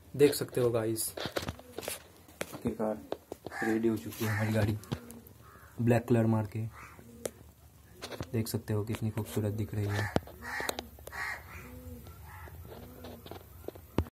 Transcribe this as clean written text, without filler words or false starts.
देख सकते हो गाइस, आखिरकार रेडी हो चुकी है हमारी गाड़ी, ब्लैक कलर मार के। देख सकते हो कितनी खूबसूरत दिख रही है।